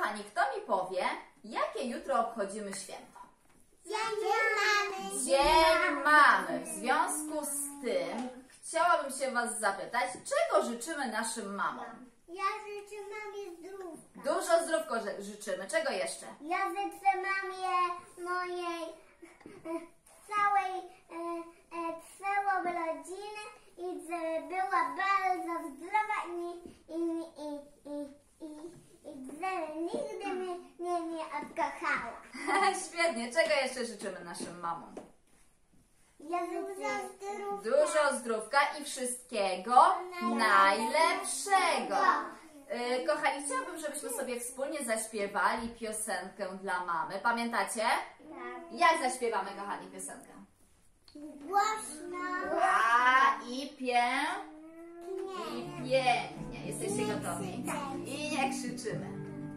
kochani, kto mi powie, jakie jutro obchodzimy święto? Dzień mamy. Dzień mamy. W związku z tym chciałabym się was zapytać, czego życzymy naszym mamom? Ja życzę mamie zdrówka. Dużo zdrówko życzymy. Czego jeszcze? Ja życzę mamie mojej całą rodziny i żeby była bardzo zdrowa i żeby nigdy mnie nie odkochała. Świetnie. Czego jeszcze życzymy naszym mamom? Ja życzę zdrówka. Dużo zdrówka i wszystkiego najlepszego. Kochani, chciałabym, żebyśmy sobie wspólnie zaśpiewali piosenkę dla mamy. Pamiętacie? Tak. Jak zaśpiewamy, kochani, piosenkę? Głośno. I pięknie. Jesteście gotowi? I nie krzyczymy.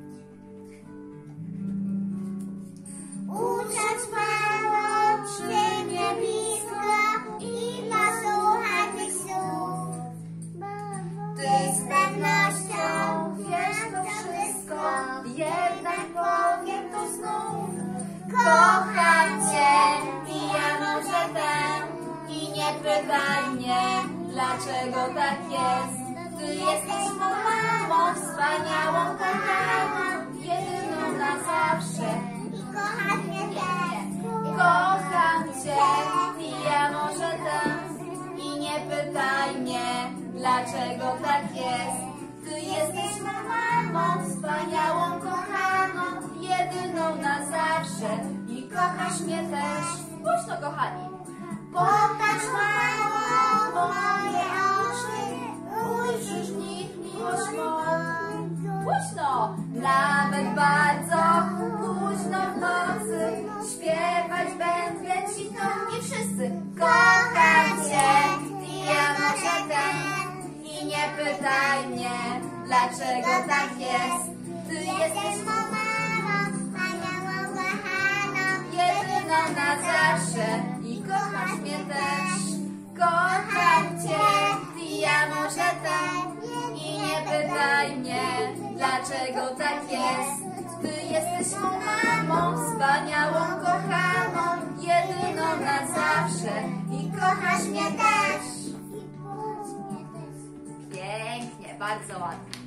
Usiądź mało przy mnie blisko i posłuchaj tych słów. Ty z pewnością wiesz to wszystko, jednak powiem to znów. Kocham Cię i ja może ten i nie pytaj mnie, dlaczego tak jest. Ty jesteś moją mamą, wspaniałą, kochaną, jedyną na zawsze. I kochasz mnie też. Kocham Cię i ja może ten i nie pytaj mnie, dlaczego tak jest. Ty jesteś moją mamą, wspaniałą, kochaną, jedyną na zawsze i kochasz mnie też. Głośno, kochani. Popatrz mało w moje oczy, Ujrzysz w nich miłość moją. Głośno. Nawet bardzo późno w nocy śpiewać będę Ci to i wszyscy. Kocham Cię i ja może ten i nie pytaj mnie, dlaczego tak jest. Ty jesteś moją mamą, wspaniałą, kochaną, jedyną na zawsze i kochasz mnie też. Kocham Cię i ja może ten i nie pytaj mnie, dlaczego tak jest. Ty jesteś moją mamą, wspaniałą, kochaną, jedyną na zawsze i kochasz mnie też. Pięknie, bardzo ładnie.